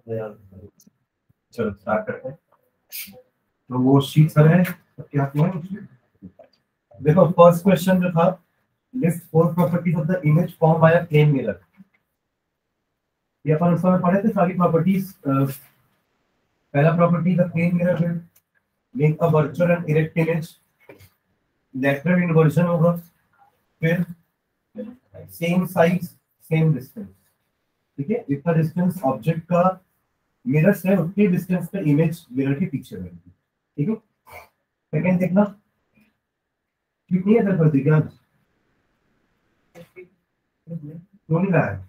चलो स्टार्ट करते हैं। तो वो शीट सर है क्या हुआ उसमें? देखो फर्स्ट क्वेश्चन जो था, list four properties of the image form by a plane mirror. ये अपन उस समय पढ़े थे सारी प्रॉपर्टीज। पहला property the plane mirror will make a virtual and erect image. Lateral inversion होगा, फिर सेम साइज सेम डिस्टेंस। ठीक है, जितना डिस्टेंस ऑब्जेक्ट का मिरर से उतनी डिस्टेंस पे इमेज मिरर के पीछे रहेगी। ठीक है, सेकंड देखना, ठीक नहीं है सर पर दिखा क्यों नहीं लाया?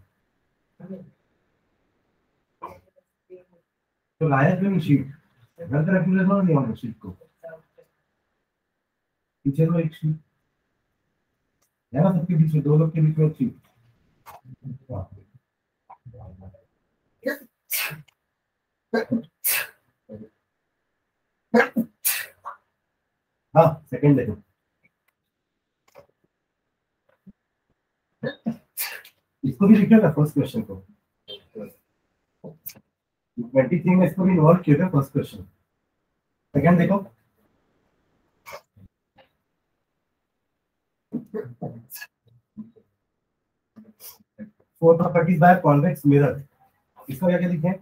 तो लाया क्यों नहीं शीट? घर पे रखने लगा नहीं हम शीट को पीछे तो एक शीट है ना, सबके बीच में, दो लोग के बीच में एक शीट। हाँ सेकंड देखो, इसको भी लिखिएगा फर्स्ट क्वेश्चन को। 23 में इसको भी इन्वॉल्व किया था फर्स्ट क्वेश्चन। सेकंड देखो, four properties by convex mirror. इसको क्या क्या लिखे?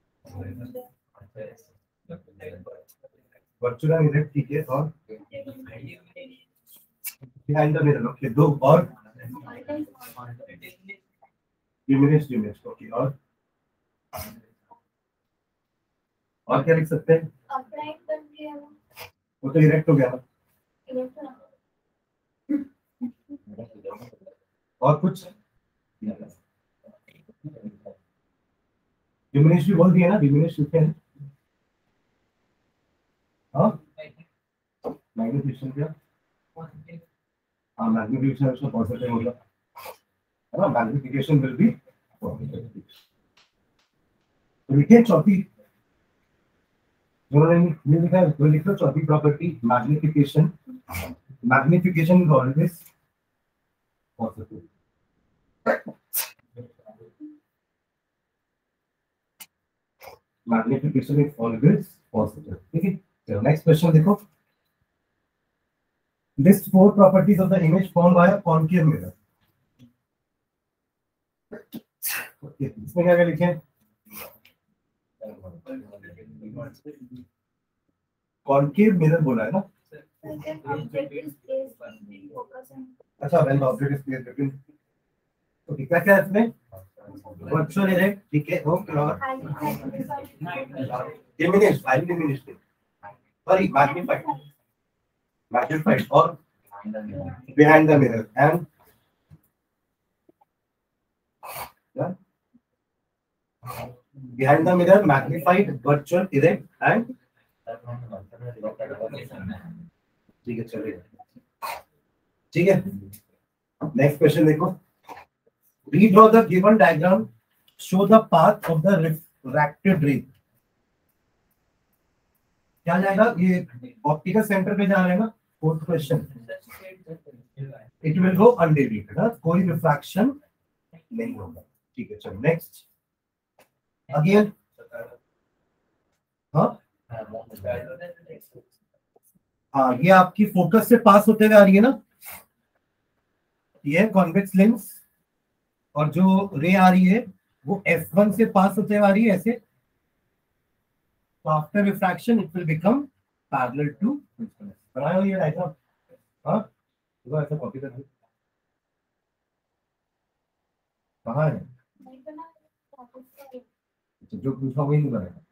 वर्चुअल इरेक्ट, ठीक है, और बिहाइंड द मिरर, ओके, दो, और डिमिनिश्ड इमेज, ओके, और क्या लिख सकते हैं? वो तो इरेक्ट हो गया ना। और कुछ डिमिनिश भी बोल दिया ना, डिमिनिश लिखते हैं। हाँ मैग्निफिकेशन क्या? हाँ मैग्निफिकेशन उसका पॉजिटिव होगा, है ना, मैग्निफिकेशन विल बी पॉजिटिव। तो लिखिए चौथी, ये लिखा है तो लिख लो चौथी property, magnification. Magnification is always positive. Magnification is always positive. ठीक है, चलो नेक्स्ट क्वेश्चन देखो, list four properties of the image form by a concave mirror. इसमें क्या क्या लिखे? कॉन्केव मिरर बोला है ना। अच्छा, when the object is placed between, okay, क्या क्या है इसमें? वर्चुअल इरेक्ट, ठीक है, ओके, और diminished, highly diminished, sorry magnified, magnified, और behind the mirror and behind the mirror, magnified, virtual, erect and ठीक है, चलिए, ठीक है। नेक्स्ट क्वेश्चन देखो, redraw the given diagram, show the path of the refracted ray। क्या जाएगा ये? ऑप्टिकल सेंटर पे जा रहे हैं ना। Fourth question, it will go undeviated, कोई रिफ्रैक्शन नहीं होगा। ठीक है, चलो नेक्स्ट अगेन। हाँ हाँ, ये आपकी फोकस से पास होते हुए आ रही है ना, ये कॉन्वेक्स लेंस, और जो रे आ रही है वो F1 से पास होते हुए आ रही है ऐसे। तो after refraction it will become parallel to, बनाया हो ये डायग्राम? हाँ, तो ऐसा कॉपी कर दो। कहाँ है? जो पूछा वही नहीं बनाया।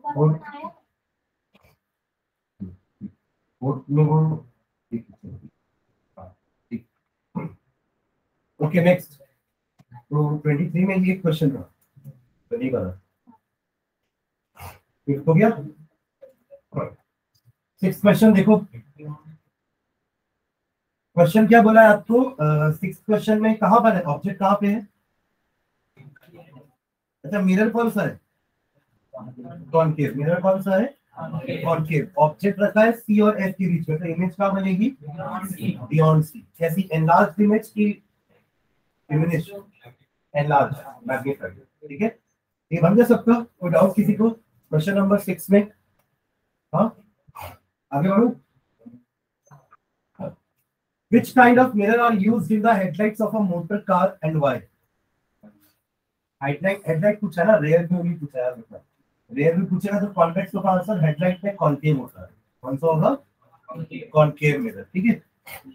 बोर्ड में वो, ओके नेक्स्ट। तो 23 में ये क्वेश्चन था, तो नहीं बना, ठीक हो गया। 6 क्वेश्चन देखो, क्वेश्चन क्या बोला है आपको? 6 क्वेश्चन में कहाँ पर है ऑब्जेक्ट, कहाँ पे है? अच्छा, मिरर कौन सा है? कॉनकेव। मिरर कौन सा है? कॉनकेव। ऑब्जेक्ट रखा है सी और एफ के बीच में, तो इमेज कहाँ बनेगी? Beyond C. कैसी? एनलार्ज इमेज की डिमिनिश, एनलार्ज, मैग्नीफाइड। ठीक है, ये बन गया सबका? कोई डाउट किसी को क्वेश्चन नंबर 6 में? हाँ, आगे बढ़ो। Which kind of mirror are used in the headlights of a motor car and why? Headlight पूछा ना, रेयर व्यू नहीं पूछा यार बेटा। रेयर व्यू पूछेगा तो कॉन्वेक्स का आंसर हेडलाइट में कॉनकेव होता है। कौन सा होगा? कॉनकेव मिरर, ठीक है।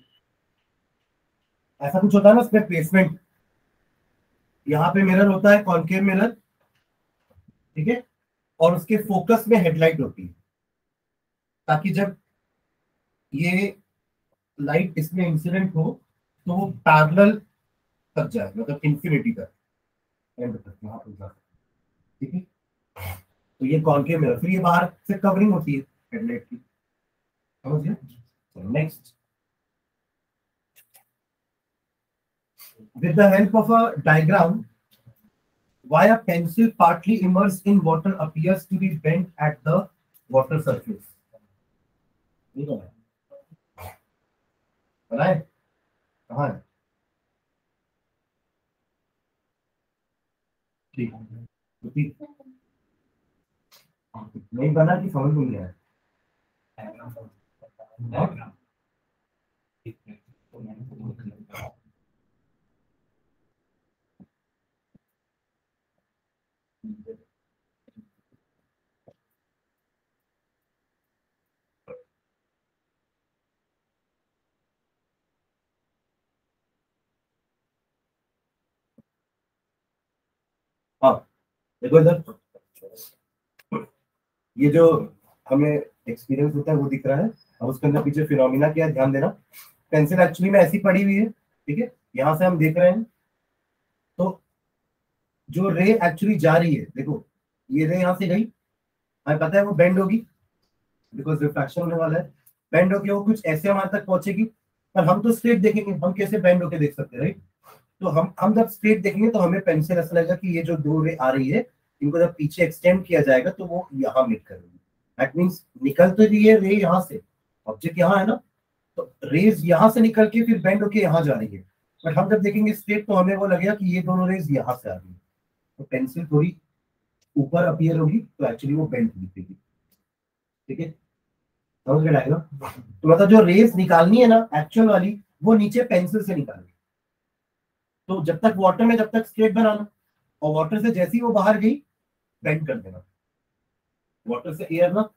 ऐसा कुछ होता है ना उसमें प्लेसमेंट, यहाँ पे मिरर होता है कॉनकेव मिरर, ठीक है, और उसके फोकस में हेडलाइट होती है, ताकि जब ये लाइट इसमें इंसिडेंट हो तो वो पैरेलल तक जाए, मतलब इंफिनिटी तक, एंड तक यहाँ पर जा, ठीक है। तो ये कॉनकेव मिरर, फिर ये बाहर से कवरिंग होती है हेडलाइट की, समझिए। Next, with the help of a diagram why a pencil partly immersed in water appears to be bent at the water surface। बनाए कहाँ है? ठीक, नहीं बना कि समझ में नहीं आया? हाँ, देखो इधर, ये जो हमें एक्सपीरियंस होता है वो दिख रहा है, और उसके अंदर पीछे फिनोमिना क्या है ध्यान देना। पेंसिल एक्चुअली में ऐसी पड़ी हुई है, ठीक है, यहाँ से हम देख रहे हैं, तो जो रे एक्चुअली जा रही है, देखो ये रे यहाँ से गई, हमें पता है वो बेंड होगी, बिकॉज रिफ्रैक्शन होने वाला है, बेंड होके वो कुछ ऐसे हमारे तक पहुंचेगी, पर हम तो स्ट्रेट देखेंगे, हम कैसे बेंड होके देख सकते हैं, राइट? तो हम जब स्ट्रेट देखेंगे तो हमें पेंसिल ऐसा लगेगा कि ये जो दो रे आ रही है, इनको जब पीछे एक्सटेंड किया जाएगा तो वो यहाँ मीट करेगी। दैट मीन्स निकल तो रही है रे यहाँ से, ऑब्जेक्ट यहाँ है ना, तो रेज यहाँ से निकल के फिर बेंड होके यहाँ जा रही है, बट हम जब देखेंगे स्ट्रेट तो हमें वो लगेगा कि ये दोनों रेज यहाँ से आ रही है, तो पेंसिल थोड़ी ऊपर अपीयर होगी तो एक्चुअली वो बेंड दिखेगी, ठीक है, समझ में आएगा? तो मतलब जो रेज निकालनी है ना एक्चुअल वाली, वो नीचे पेंसिल से निकालनी, तो जब तक वाटर में जब तक स्ट्रेट बनाना, और वाटर से जैसी वो बाहर गई बेंड कर देना, वाटर से एयर ना,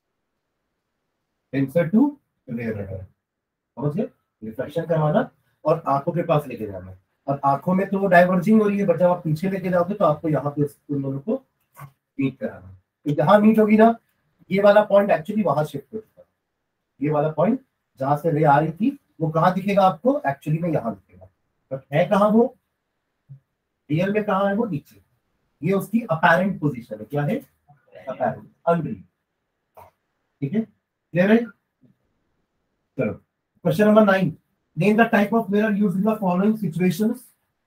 टेंसर टू रेयर, समझिए, रिफ्लेक्शन करवाना और आंखों के पास लेके जाना। अब आंखों में तो वो डाइवर्जिंग हो रही है, बट जब आप पीछे लेके जाओगे तो आपको यहाँ पे उन दोनों को मीट कराना, तो जहां मीट होगी ना, ये वाला पॉइंट एक्चुअली वहां शिफ्ट हो चुका है, ये वाला पॉइंट जहां से रे आ रही थी वो कहाँ दिखेगा आपको? एक्चुअली में यहाँ दिखेगा, बट है कहाँ वो? रियल में कहाँ है वो? नीचे। ये उसकी अपेरेंट पोजीशन है, क्या है? अपेरेंट, अनरियल, ठीक है, क्लियर है? चलो question number 9, name the type of mirror used in the following situations.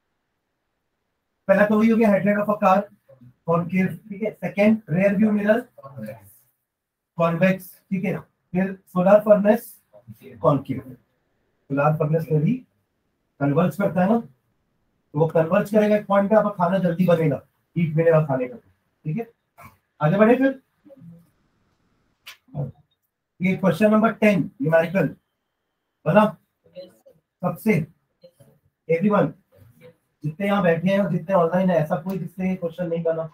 पहला तो वही हो गया headlight of a car, concave, ठीक है। Second rear view mirror, convex, ठीक है। फिर solar furnace, concave. Solar furnace में भी कन्वर्ज करता है ना, तो वो कन्वर्ज करेगा एक पॉइंट पे, आपका खाना जल्दी बनेगा, हीट मिलेगा खाने का, ठीक है। आगे बढ़े फिर, ये क्वेश्चन नंबर 10 न्यूमेरिकल बना सबसे, एवरीवन, जितने यहाँ बैठे हैं और जितने ऑनलाइन है, ऐसा कोई जिससे क्वेश्चन नहीं बना?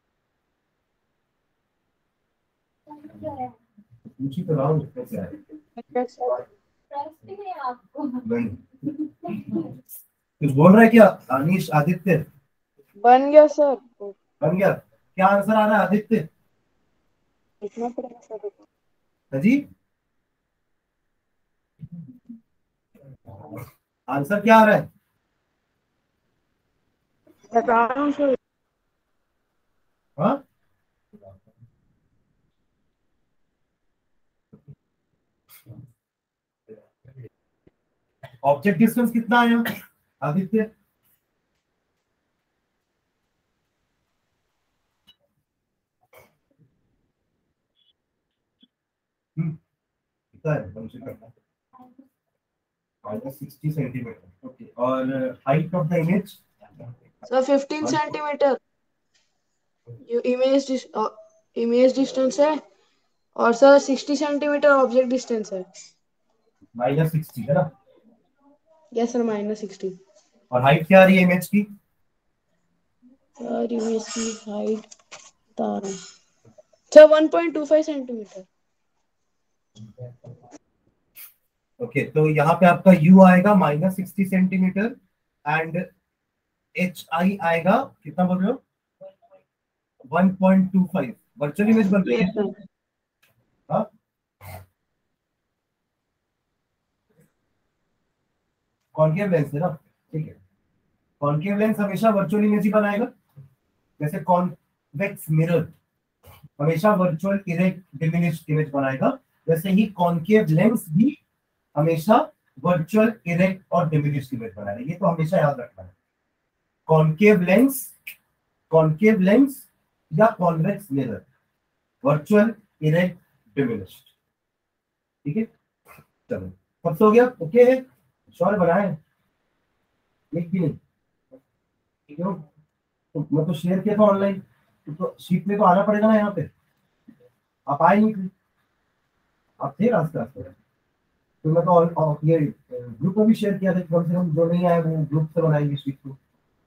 पूछी तो रहा हूँ जितने से आए। नहीं, कुछ बोल रहा है क्या अनीश, आदित्य? बन गया सर। बन गया? क्या आंसर आ रहा है आदित्य? लिखना पड़ेगा सर। हाँ जी, आंसर क्या आ रहा है? बता रहा हूँ सर। हाँ, ऑब्जेक्ट डिस्टेंस कितना आया आदित्य? कितना है कम से कम? -60 सेंटीमीटर, ओके। और height of the image? Sir 15 centimetre. ये इमेज डिस्टेंस है और सर 60 सेंटीमीटर ऑब्जेक्ट डिस्टेंस है। -60 है ना। Yes sir -60। और हाइट क्या आ रही है इमेज की? सर इमेज की हाइट बता रहा हूँ सर 1.25 सेंटीमीटर। ओके, तो यहाँ पे आपका u आएगा -60 सेंटीमीटर एंड hi आएगा कितना बोल रहे हो? 1.25। वर्चुअल इमेज बन रही है। Yes sir. हाँ, कॉन्केव लेंस है ना, ठीक है। कॉन्केव लेंस हमेशा वर्चुअल इमेज ही बनाएगा। जैसे कॉन्वेक्स मिरर हमेशा वर्चुअल इरेक्ट डिमिनिश्ड इमेज बनाएगा, वैसे ही कॉन्केव लेंस भी हमेशा वर्चुअल इरेक्ट और डिमिनिश्ड इमेज बनाएगा। ये तो हमेशा याद रखना है। कॉन्केव लेंस, कॉन्केव लेंस या convex mirror, virtual erect diminished. ठीक है, चलो सब हो गया। ओके है, श्योर बनाए एक भी नहीं? ठीक है, तो मैं तो शेयर किया था ऑनलाइन, तो शीट में तो आना पड़ेगा ना यहाँ पे। आप आए नहीं थे, आप थे रास्ते रास्ते। तो मैं तो ये ग्रुप में भी शेयर किया था कि कम से कम जो नहीं आए वो ग्रुप से बनाएंगे शीट को।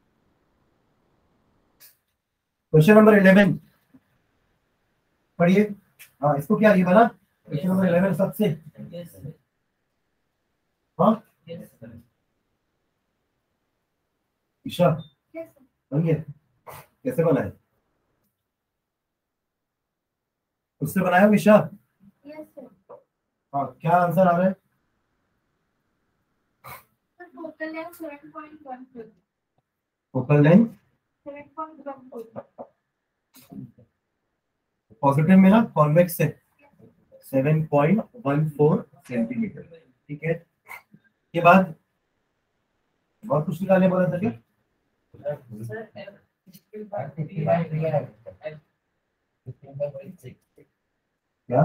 क्वेश्चन नंबर 11 पढ़िए। हाँ, इसको क्या ये बना क्वेश्चन नंबर 11 सबसे। हाँ ईशा बन गया, कैसे बनाए? उससे बनाया हो ईशा? हाँ, क्या आंसर आ रहा है? Focal length 7.14। Focal length 7.14। Positive में ना, कॉन्वेक्स है 7.14 सेंटीमीटर। ठीक है, के बाद और कुछ निकालने बोला था क्या? क्या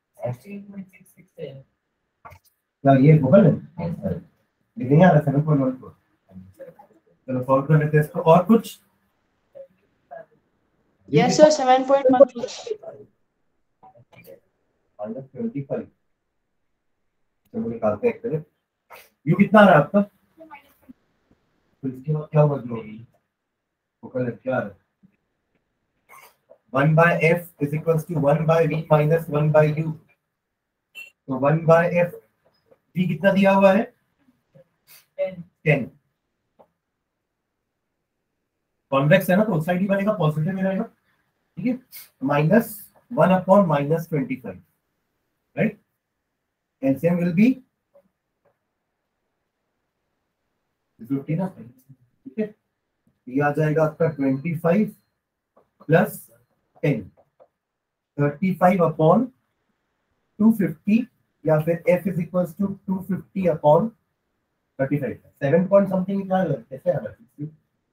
क्या ये फोकल है? नहीं आ रहा 7.14। चलो सॉल्व कर लेते हैं इसको। और कुछ? Yes sir 7.14। -25। चलो निकालते हैं एक तरह। यू कितना आ रहा है आपका? तो इसके बाद क्या बदलो होगी? फोकल लेंथ क्या आ रहा है? 1/f is equals to 1/v minus 1/u। तो 1/f v कितना दिया हुआ है? 10। कॉन्वेक्स है ना, तो उस साइड ही बनेगा, पॉजिटिव में रहेगा। ठीक है, -1/-25, राइट। एलसीएम विल बी 50 ना, ठीक है। ये आ जाएगा आपका 25 प्लस 10, 35/250, या फिर f is equals to 250/35। 7 point something क्या है, कैसे आ रहा है?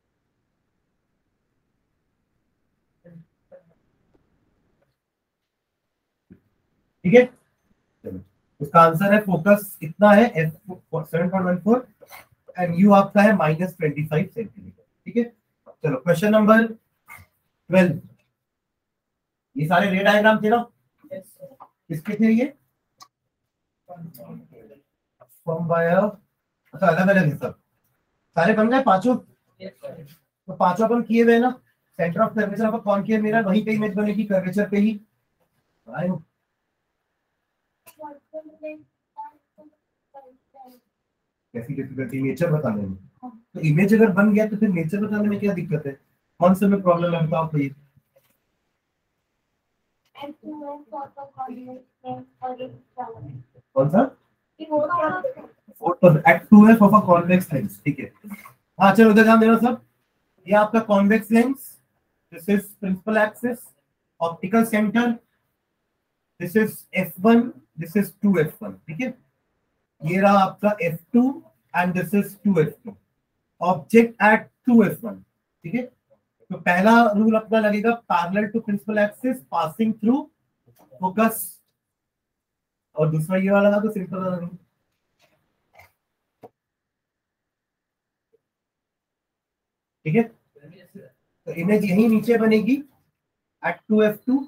ठीक है, चलो उसका आंसर है, फोकस कितना है, f 7.14 एंड u आपका है -25 सेंटीमीटर। ठीक है, चलो क्वेश्चन नंबर 12। ये सारे रे डायग्राम थे ना, किसके थे ये? फॉर्म बाय, अच्छा अलग अलग है सब, सारे बन गए पांचों। तो पांचों अपन किए हुए हैं ना। Centre of curvature of concave mirror, वहीं पे इमेज बनेगी, कर्वेचर पे ही। आए हो? कैसी डिफिकल्टी, नेचर बताने में। तो इमेज अगर बन गया तो फिर नेचर बताने में क्या दिक्कत है? कौन से में प्रॉब्लम है बताओ प्लीज। कौन सा? F2F of a convex lens. ठीक है, हाँ चलो उधर ध्यान देना सब। ये आपका convex lens, this is principal axis, optical centre, this is F1, this is 2F1। ठीक है, ये रहा आपका F2 and this is 2F2, object at 2F1। ठीक है, तो पहला रूल अपना लगेगा, parallel to principal axis passing through focus, और दूसरा ये वाला था तो सिंपल वाला रूल। ठीक है, तो इमेज यही नीचे बनेगी एट 2f2,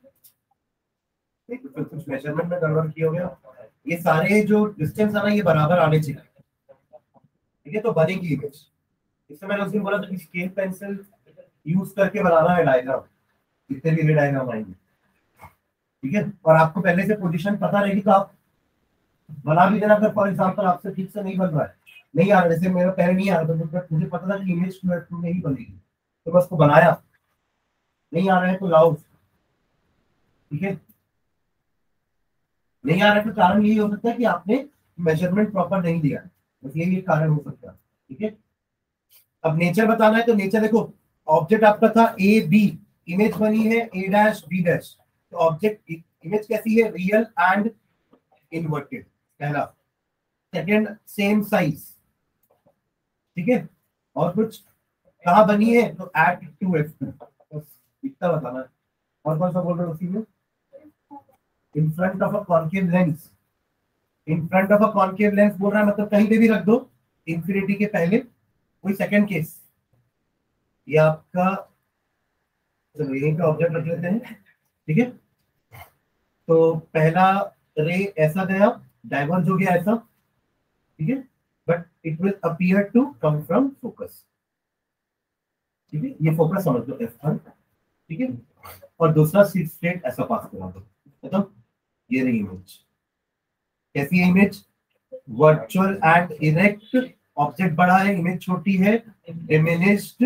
तो कुछ मेजरमेंट में गड़बड़ किया हो गया। ये सारे जो डिस्टेंस है ना ये बराबर आने चाहिए, ठीक है, तो बनेगी इमेज। इससे मैंने उस दिन बोला था स्केल पेंसिल यूज करके बनाना है डायग्राम, जितने भी रे डायग्राम आएंगे, ठीक है। और आपको पहले से पोजीशन पता रहेगी तो आप बना भी देना। अगर फॉर एग्जांपल आपसे ठीक से नहीं बन रहा है, नहीं आ रहा, जैसे मेरा पहले नहीं आ रहा था तो मुझे पता था कि इमेज नहीं बनेगी, तो मैं उसको बनाया, नहीं आ रहा है तो लाओ, ठीक है। नहीं आ रहा है तो कारण यही हो सकता है कि आपने मेजरमेंट प्रॉपर नहीं दिया, बस यही एक कारण हो सकता है, ठीक है। अब नेचर बताना है तो नेचर देखो, ऑब्जेक्ट आपका था ए बी, इमेज बनी है ए डैश बी डैश, तो ऑब्जेक्ट इमेज कैसी है, रियल एंड इन्वर्टेड, पहला। सेकंड, सेम साइज, ठीक है। और कुछ कहाँ बनी है तो एट 2f2, बस इतना बताना है। और कौन सा बोल रहे हो उसी में, in front of a concave lens, in front of a concave lens बोल रहा है मतलब कहीं पे भी रख दो इंफिनिटी के पहले। कोई सेकंड केस, ये आपका, चलो यहीं पे ऑब्जेक्ट रख लेते हैं, ठीक है। तो पहला रे ऐसा गया, डाइवर्ज हो गया ऐसा, ठीक है, but it will appear to come from focus, ठीक है। ये फोकस समझ लो F1, ठीक है। और दूसरा सीट स्ट्रेट ऐसा पास करा दो, मतलब ये रही इमेज। कैसी है image, virtual and erect, object बड़ा है, इमेज छोटी है, diminished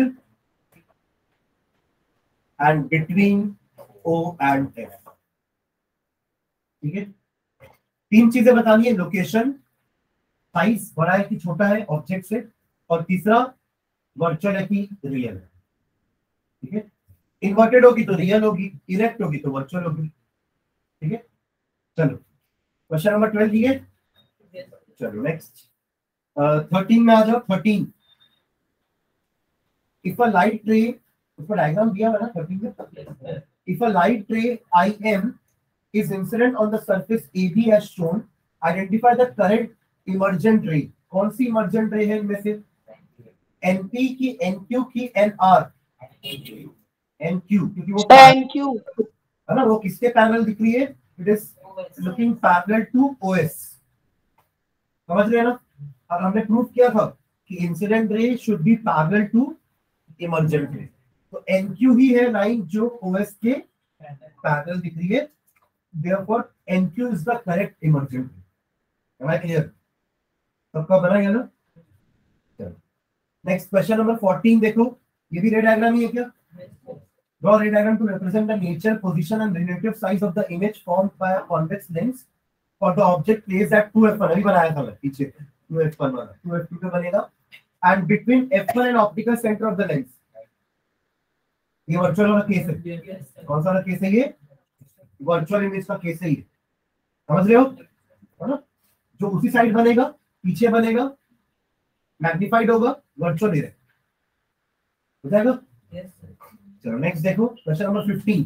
and between O and F, ठीक है। तीन चीजें बतानी है, लोकेशन, साइज बड़ा है कि छोटा है ऑब्जेक्ट से, और तीसरा वर्चुअल है कि रियल है, ठीक है। इन्वर्टेड होगी तो रियल होगी, इरेक्ट होगी तो वर्चुअल होगी, ठीक है। चलो क्वेश्चन नंबर 12, ठीक है। चलो नेक्स्ट 13 में आ जाओ। 13, इफ अ लाइट रे, उसका डायग्राम दिया है ना 13 में, if a light ray IM is incident on the surface AB as shown, identify the current emergent ray। कौन सी emergent ray है इनमें से, NP की, NQ की, NR, NQ, क्योंकि वो थैंक यू। है ना, वो किसके पैरेलल दिख रही है, it is looking parallel to OS, समझ रहे हैं ना। अब हमने प्रूव किया था कि incident ray should be parallel to emergent ray, तो NQ ही है लाइन जो OS के पैरेलल दिख रही है, therefore NQ is the correct emergent ray। Am I clear? सबका बना गया ना। चलो नेक्स्ट क्वेश्चन नंबर 14 देखो, ये भी रे डायग्राम ही है क्या। Draw a ray diagram to represent the nature, position and relative size of the image formed by a convex lens for the object placed at 2f1, अभी बनाया था मैं पीछे 2f1 वाला, 2f2 पे बनेगा, and between f1 and optical center of the lens। ये virtual वाला केस है, कौन सा वाला केस है ये, वर्चुअल इमेज का केस है ये, समझ रहे हो, है ना। जो उसी साइड बनेगा, पीछे बनेगा, मैग्निफाइड होगा, वर्चुअल ही रहेगा, हो जाएगा। चलो नेक्स्ट देखो question number 15,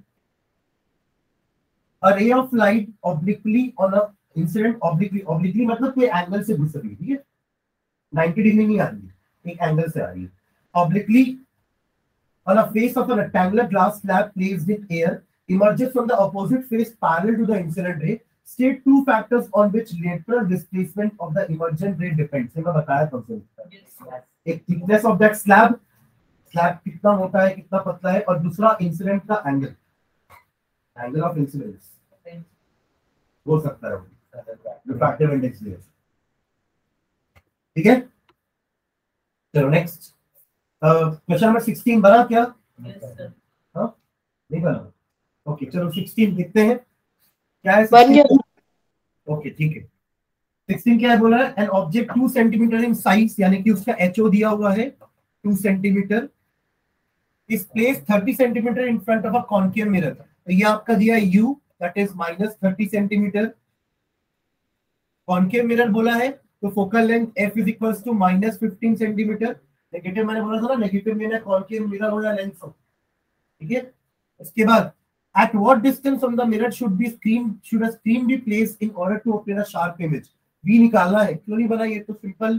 a ray of light obliquely on a incident, obliquely मतलब कोई एंगल से घुस रही है, ठीक है, 90 डिग्री नहीं आ रही है, एक एंगल से आ रही है, obliquely on a face of a rectangular glass slab placed in air, emerges from the opposite face parallel to the incident ray। State two factors on which lateral displacement of the emergent ray depends। मैं बताया था उससे, एक thickness of that slab, slab कितना मोटा है कितना पतला है, और दूसरा इंसिडेंट का एंगल, एंगल ऑफ इंसिडेंस हो सकता है रिफ्रैक्टिव इंडेक्स लिए, ठीक है। चलो नेक्स्ट क्वेश्चन नंबर 16 बना क्या, हाँ नहीं बना, ओके चलो 16 देखते हैं क्या है। बन गया। ओके ठीक है, 16 क्या है बोला है, an object 2 centimetre in size, यानी कि उसका HO दिया हुआ है 2 centimetre, is placed 30 centimetre in front of a concave mirror। तो ये आपका दिया है U, that is -30 centimetre, concave mirror बोला है तो focal length f is equals to -15 centimetre. Negative मैंने बोला था ना, नेगेटिव में concave mirror हो या लेंस हो, ठीक है। उसके बाद at what distance from the mirror should a screen be placed in order to obtain a sharp image। v निकालना है, क्यों नहीं बना, ये तो सिंपल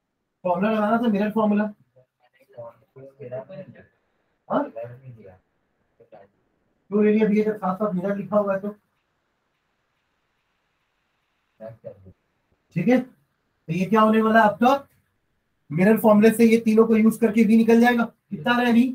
फॉर्मूला लगाना था, मिरर फॉर्मूला। क्यों एरिया दिए जब साथ साथ मिरर लिखा हुआ है तो? ठीक है, तो ये क्या होने वाला है आपका मिरर फॉर्मूले से, ये तीनों को यूज करके भी निकल जाएगा। कितना रहा भी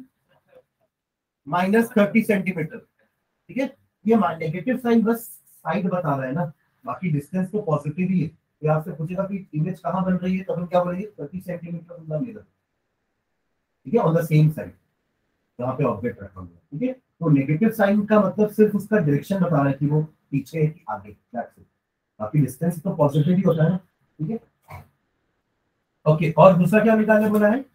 -30 सेंटीमीटर। ठीक है, ये नेगेटिव साइन बस साइड बता रहा है ना, बाकी डिस्टेंस तो पॉजिटिव ही है। ये आपसे पूछेगा कि इमेज कहाँ बन रही है, तो हम क्या बोलेंगे 30 सेंटीमीटर ऑन द मिरर। ठीक है, ऑन द सेम साइड जहाँ पे ऑब्जेक्ट रखा हुआ है। ठीक है, तो नेगेटिव साइन का मतलब सिर्फ उसका डायरेक्शन बता रहा है कि वो पीछे है कि आगे, बाकी डिस्टेंस तो पॉजिटिव ही होता है ना। ठीक है, ओके, और दूसरा क्या निकालने बोला है?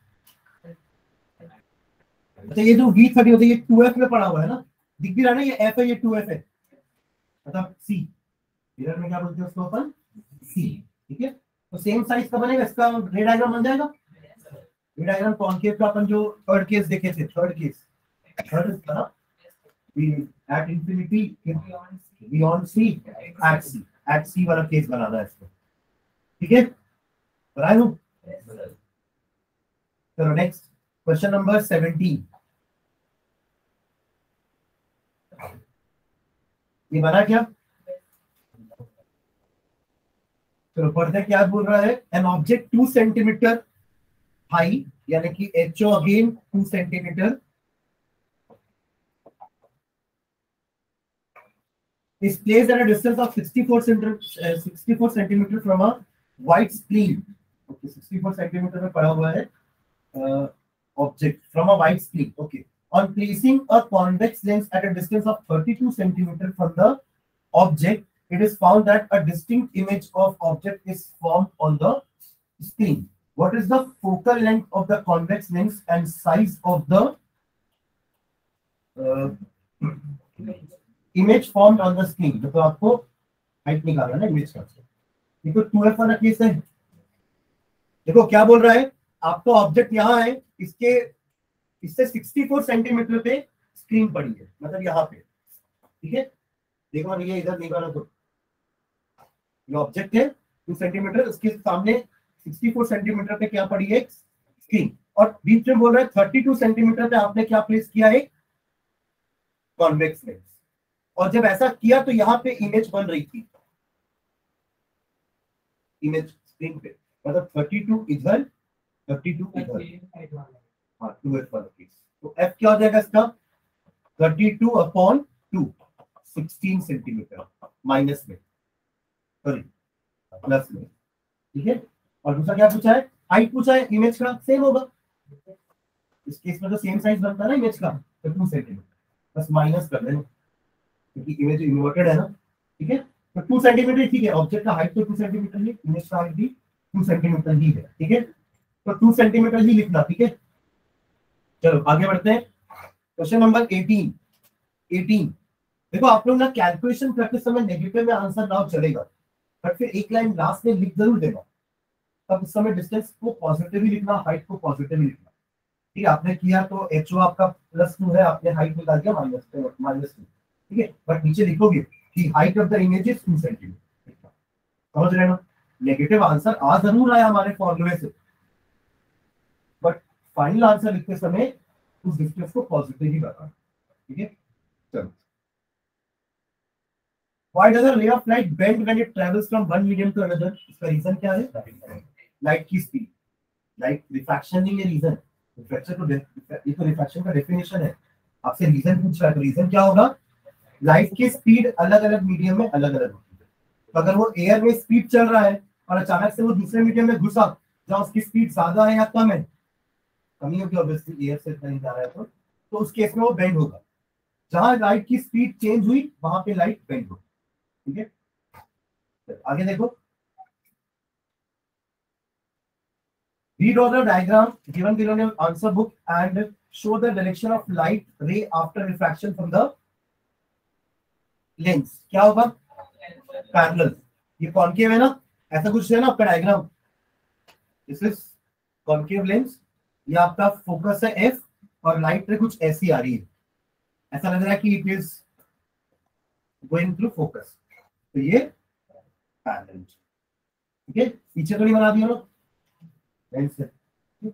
अच्छा, ये जो V30 होता है ये 2F में पड़ा हुआ है ना, दिख भी रहा है ना, ये F है, ये 2F है, मतलब C, मिरर में क्या बोलते हैं उसको अपन, C। ठीक है, तो सेम साइज का बनेगा, इसका रे डायग्राम बन जाएगा। रे डायग्राम कॉनकेव का अपन जो थर्ड केस देखे थे, थर्ड था at infinity beyond C at C वाला केस बनाना है इसको। ठीक है, बनाए हूं। चलो नेक्स्ट क्वेश्चन नंबर 17। ये बना क्या? चलो पढ़ते क्या बोल रहा है। एन ऑब्जेक्ट 2 सेंटीमीटर हाई, यानी कि HO again 2 centimetre is placed at a distance of 64 centimeter from a white screen. Okay, 64 centimeter में पड़ा हुआ है object from a white screen. Okay, on placing a convex lens at a distance of 32 centimeter from the object, it is found that a distinct image of object is formed on the screen. What is the focal length of the convex lens and size of the image formed on the screen? तो आपको height निकालना है ना image का। देखो 2F वाला case है, देखो क्या बोल रहा है, आपको ऑब्जेक्ट यहाँ है, इससे 64 सेंटीमीटर पे स्क्रीन पड़ी है, मतलब यहाँ पे। ठीक है, देखो ये इधर निकाला, तो ये ऑब्जेक्ट है 2 सेंटीमीटर, उसके सामने 64 सेंटीमीटर पे क्या पड़ी है, स्क्रीन, और बीच में बोल रहा है 32 सेंटीमीटर पे आपने क्या प्लेस किया है, कॉन्वेक्स लेंस। और जब ऐसा किया तो यहाँ पे इमेज बन रही थी, इमेज स्क्रीन पे, मतलब 32 इधर 32 इधर, हाँ 2F वाला केस। तो F क्या हो जाएगा इसका, 32/2, 16 सेंटीमीटर माइनस में, सॉरी प्लस में। ठीक है, और दूसरा क्या पूछा है, हाइट पूछा है, इमेज का सेम होगा, इस केस में तो सेम साइज बनता है ना इमेज का, तो 2 सेंटीमीटर बस माइनस कर देना क्योंकि इमेज इन्वर्टेड है ना। ठीक है, तो 2 सेंटीमीटर ठीक है, ऑब्जेक्ट का हाइट तो 2 सेंटीमीटर ही, इमेज का हाइट भी 2 सेंटीमीटर ही है। ठीक है, तो 2 सेंटीमीटर ही लिखना। ठीक है, चलो आगे बढ़ते हैं। Question number 18। देखो आप लोग ना कैलकुलेशन करते समय नेगेटिव में आंसर ना चलेगा, बट फिर एक लाइन लास्ट में लिख जरूर देना, तब उस समय डिस्टेंस को पॉजिटिव ही लिखना, हाइट को पॉजिटिव ही लिखना। ठीक है, आपने किया तो HO आपका +2 है, आपने हाइट निकाल दिया -2। ठीक है, बट नीचे लिखोगे कि height of the image is 2 centimetre. समझ रहे ना, नेगेटिव आंसर आ जरूर आया हमारे फॉर्मूले से, बट फाइनल आंसर लिखते समय उस डिस्टेंस को पॉजिटिव ही बताना। ठीक है, चलो। Why does a ray of light bend when it travels from one medium to another? इसका रीजन क्या है, लाइट की स्पीड, लाइट रिफ्रैक्शन नहीं है रीजन, रिफ्रैक्शन तो ये तो रिफ्रैक्शन का डेफिनेशन है, आपसे रीजन पूछ रहा है, तो रीजन क्या होगा, लाइट की स्पीड अलग अलग मीडियम में अलग अलग होती है। तो अगर वो एयर में स्पीड चल रहा है और अचानक से वो दूसरे मीडियम में घुसा जहाँ उसकी स्पीड ज्यादा है या कम है, कमी होगी ऑब्वियसली, एयर से नहीं जा रहा है तो उस केस में वो बेंड होगा। जहां लाइट की स्पीड चेंज हुई वहां पे लाइट बेंड होगी। ठीक है, आगे देखो, redraw the diagram given below in your answer book and show the direction of light ray after refraction from the lens। क्या होगा, पैरेलल, ये कॉनकेव है ना, ऐसा कुछ है ना आपका diagram, this is concave lens, ये आपका फोकस है F और लाइट रे कुछ ऐसी आ रही है, ऐसा लग रहा है कि it is going through focus, तो ये पैरेलल। ठीक है, पीछे तो नहीं बना दिया ना।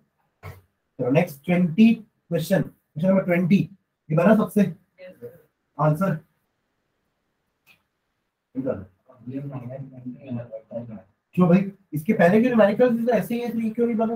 तो नेक्स्ट 20 क्वेश्चन, क्वेश्चन नंबर 20 ये बना सबसे, आंसर क्यों भाई, इसके पहले के न्यूमेरिकल्स ऐसे ही है, तो ये क्यों नहीं बना?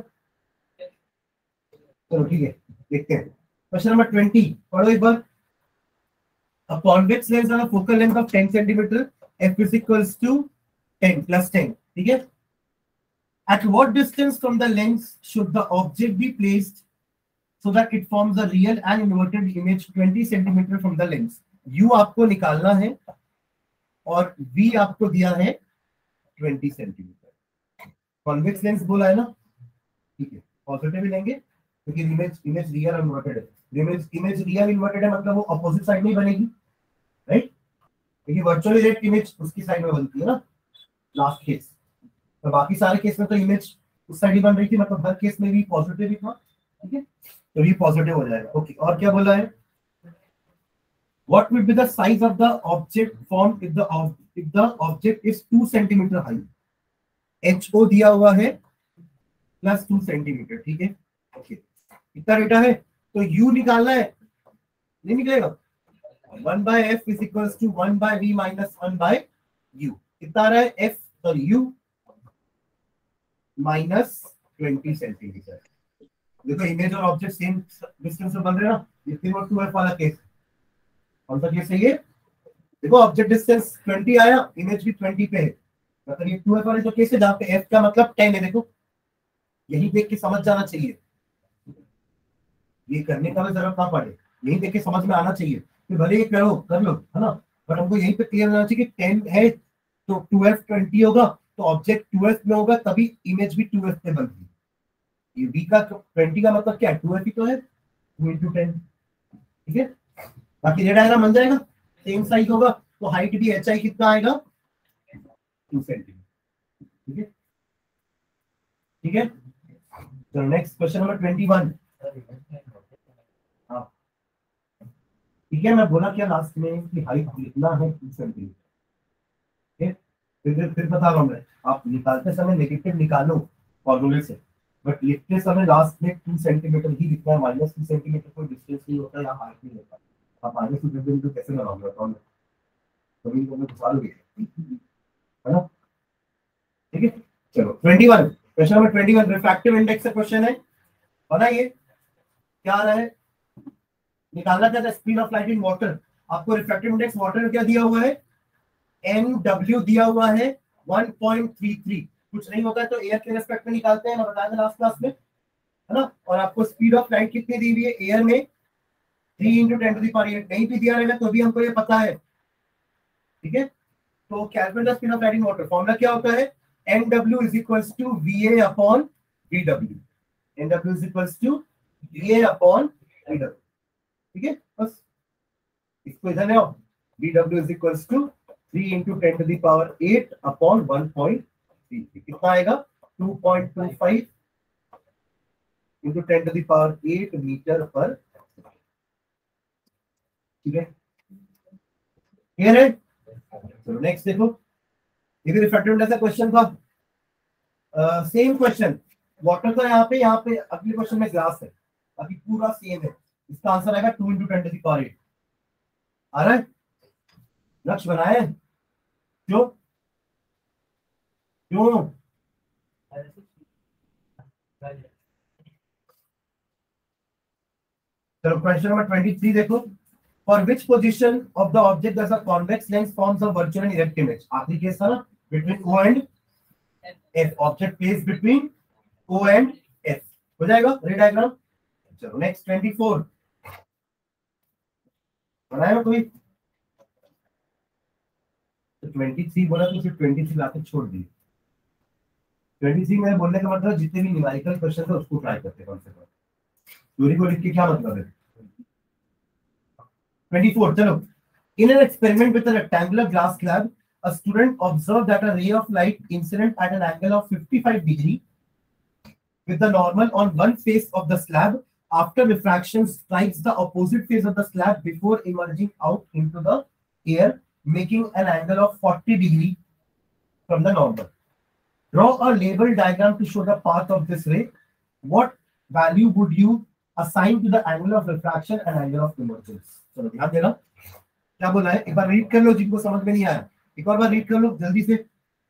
चलो ठीक है, देखते हैं क्वेश्चन नंबर 20, पढ़ो एक बार। A convex lens on a focal length of 10 centimeter, f is equals to 10 plus 10, ठीक है? At what distance from the lens should the object be placed so that it forms a real and inverted image 20 centimeter from the lens? U आपको निकालना है और V आपको दिया है 20 centimetre. Convex lens बोला है ना, ठीक है, पॉजिटिव ही लेंगे क्योंकि इमेज रियल इन्वर्टेड है। इमेज रियल इन्वर्टेड है मतलब वो अपोजिट साइड में ही बनेगी, राइट? क्योंकि वर्चुअली डायरेक्ट इमेज उसकी साइड में बनती है ना, लास्ट केस। तो बाकी सारे केस में तो इमेज उस साइड ही बन रही थी, मतलब हर केस में भी पॉजिटिव ही था, ठीक है? तो ये पॉजिटिव हो जाएगा। ओके, और क्या बोला है? What will be the size of the object formed if the object is 2 centimeter high? HO दिया हुआ है प्लस 2 सेंटीमीटर, ठीक है? ओके, इतना डेटा है तो U निकालना है, नहीं निकलेगा। 1/f is equals to 1/v minus 1/u। कितना आ रहा है? f sorry u minus 20 centimetre. देखो इमेज और ऑब्जेक्ट सेम डिस्टेंस में बन रहे हैं ना, ये 2f वाला केस। कौन सा केस है ये? देखो ऑब्जेक्ट डिस्टेंस 20 आया, इमेज भी 20 पे है, मतलब ये 2f वाले जो केस है जहाँ पे f का मतलब 10 है। देखो यही देख के समझ जाना चाहिए, ये करने का भी जरूरत ना पड़े, यही देख के समझ में आना चाहिए कि भले ये करो कर लो, है ना, बट हमको यहीं पे क्लियर होना चाहिए कि 10 है तो 2f 20 होगा, तो ऑब्जेक्ट 2f में होगा तभी इमेज भी 2f पे बनती है। ये v का 20 का मतलब क्या है? 2f ही तो है, 2 × 10, ठीक है? बाकी ये डायग्राम बन जाएगा, सेम साइज होगा, तो हाइट भी hi कितना आएगा? 2 सेंटीमीटर, ठीक है? ठीक है, चलो नेक्स्ट क्वेश्चन नंबर 21। हाँ ठीक है, मैं बोला क्या लास्ट में कि हाइट लिखना है 2 सेंटीमीटर, ठीक है? फिर बता रहा हूँ मैं, आप निकालते समय नेगेटिव निकालो फॉर्मूले से, बट लिखते समय लास्ट में 2 सेंटीमीटर ही लिखना है, -2 सेंटीमीटर कोई डिस्टेंस नहीं होता या हाइट नहीं होता। आप आगे से बिंदु कैसे लगाओगे बताओ, कभी तो मैं घुसा लूंगी, है ना? ठीक है, चलो 21, क्वेश्चन नंबर 21 रिफ्रैक्टिव इंडेक्स का क्वेश्चन है, बनाइए। क्या आ रहा है? निकालना क्या था? Speed of light in water. आपको रिफ्रैक्टिव इंडेक्स वाटर में क्या दिया हुआ है? NW दिया हुआ है 1.33। कुछ नहीं होता है तो एयर के रेस्पेक्ट में निकालते हैं, मैं बताया था लास्ट क्लास में, है ना? और आपको स्पीड ऑफ लाइट कितनी दी हुई है एयर में? 3 × 10⁸ नहीं भी दिया रहेगा तो भी हमको ये पता है, ठीक है? तो calculate the speed of light in water, formula क्या होता है? NW is equals to VA upon VW। NW is equals to VA upon VW, ठीक है? बस इसको इधर ले आओ, VW is equals to 3 × 10⁸ upon 1.33, कितना आएगा? 2.25 × 10⁸ मीटर पर, ठीक है? क्लियर है? चलो नेक्स्ट देखो, ये भी रिफ्रैक्टिव इंडेक्स का क्वेश्चन था, सेम क्वेश्चन वाटर का यहाँ पे अगले क्वेश्चन में ग्लास है, बाकी पूरा सेम है। इसका आंसर आएगा 2 × 10⁸। आ रहा है? लक्ष्य बनाए क्यों? चलो क्वेश्चन नंबर 23 देखो, for which position of the object does a convex lens forms a virtual and erect image? आखिरी केस था ना, between O and F, object placed between O and F, हो जाएगा रे डायग्राम। चलो नेक्स्ट 24 बनाया कोई? तो 23 बोला तो सिर्फ 23 लाके छोड़ दिए। 23 में बोलने का मतलब जितने भी न्यूमेरिकल क्वेश्चन है उसको ट्राई करते कम से कम, थ्योरी को लिख के क्या मतलब है? 24, चलो। In an experiment with a rectangular glass slab, a student observed that a ray of light incident at an angle of 55 degree with the normal on one face of the slab after refraction strikes the opposite face of the slab before emerging out into the air, making an angle of 40 degree from the normal. Draw a label diagram to show the path of this ray. What value would you assign to the angle of refraction and angle of emergence? चलो ध्यान देना, क्या बोला है, एक बार read कर लो जिनको समझ में नहीं आया, एक और बार रीड कर लो जल्दी से।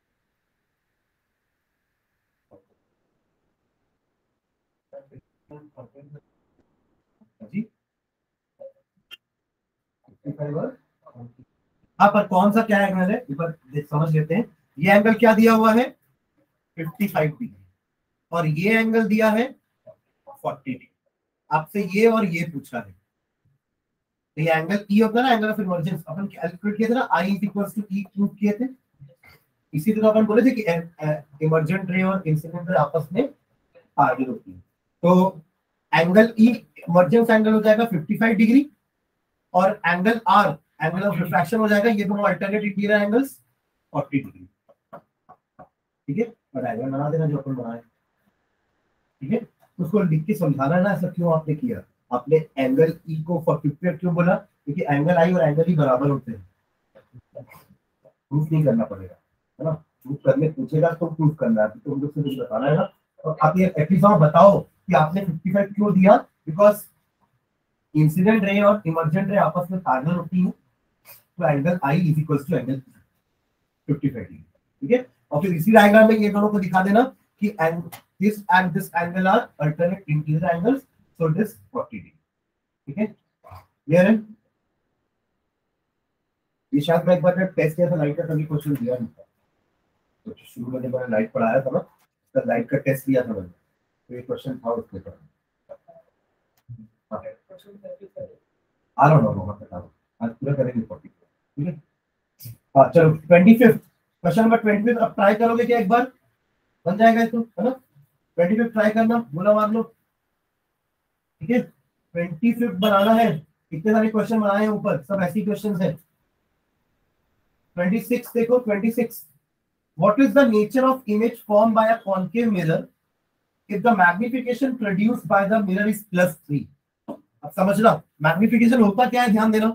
जी हाँ, पर कौन सा क्या एंगल है एक बार समझ लेते हैं। ये एंगल क्या दिया हुआ है 55 डिग्री, और ये एंगल दिया है 40 डिग्री। आपसे ये और ये पूछा है, तो ये एंगल ई होता है ना, एंगल ऑफ इमर्जेंस, अपन कैलकुलेट किए थे ना, i is equal to e prove किए थे। इसी तरह अपन बोले थे कि इमर्जेंट रे और इंसिडेंट रे आपस में आगे होती है। तो एंगल ई इमर्जेंस एंगल हो जाएगा 55 डिग्री, और angle r angle of refraction हो जाएगा, ये दोनों अल्टरनेट इंटीरियर एंगल्स 40 डिग्री। ठीक है, और एंगल बना देना जो अपन बनाए। ठीक है, उसको लिख के समझाना है ना, ऐसा क्यों आपने किया, आपने एंगल ई को 55 क्यों बोला, क्योंकि एंगल आई और एंगल ई बराबर होते हैं। प्रूफ नहीं करना पड़ेगा, है ना, प्रूफ करने पूछेगा तो प्रूफ करना है, तो उनको कुछ बताना है ना। और आप ये एटलीस्ट बताओ कि आपने 55 क्यों दिया, बिकॉज इंसिडेंट रे और इमर्जेंट रे आपस में पैरेलल होती है, तो angle i is equal to angle 55 degree. ठीक है, और फिर इसी डायग्राम में ये दोनों को दिखा देना कि this angle r alternate interior angles, so this 40 degree. ठीक है, क्लियर है। ये शायद मैं एक बार टेस्ट किया था, लाइट का कभी क्वेश्चन दिया नहीं था, तो शुरू में जब मैंने लाइट पढ़ाया था ना, तो लाइट का टेस्ट लिया था मैंने, तो ये क्वेश्चन था उसके ऊपर। आ रहा हूँ आज पूरा करेंगे 40। ठीक है, हाँ चलो 25 क्वेश्चन नंबर 25 अब ट्राई करोगे क्या, एक बार बन जाएगा तो, है ना। 25 ट्राई करना, बोला मार लो। ठीक है, 25 बनाना है, इतने सारे क्वेश्चन बनाए हैं ऊपर, सब ऐसी क्वेश्चन है। 26 देखो, 26 what is the nature of image form by a concave mirror if the magnification produced by the mirror is +3। अब समझना मैग्निफिकेशन होता क्या है, ध्यान देना,